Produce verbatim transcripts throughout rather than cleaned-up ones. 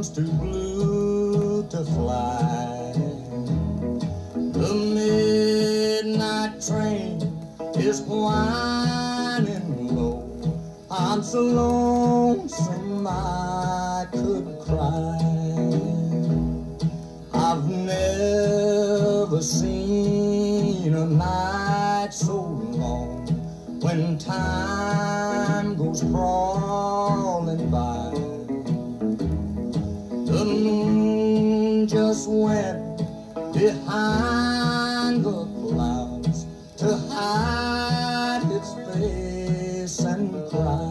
sun's too blue to fly. The midnight train is whining low. I'm so lonesome I could cry. I've never seen a night so long when time goes crawling by. The moon just went behind the clouds to hide its face and cry.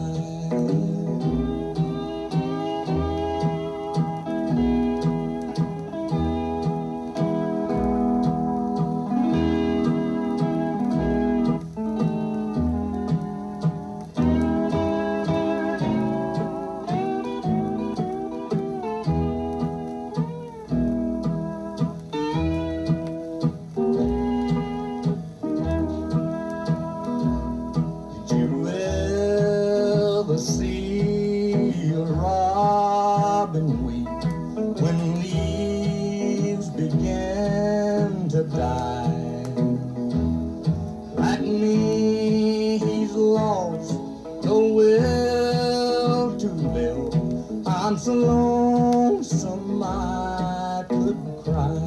See a robin weep when leaves begin to die. Like me, he's lost the will to live. I'm so lonesome I could cry.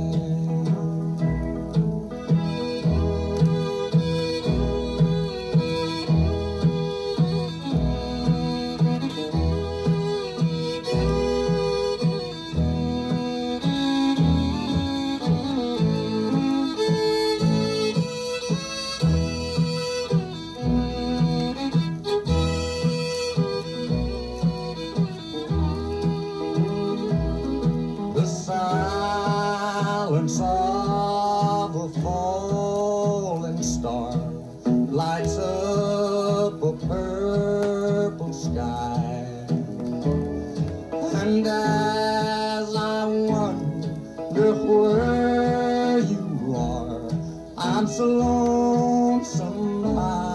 Silence of a falling star lights up a purple sky, and as I wonder where you are, I'm so lonesome I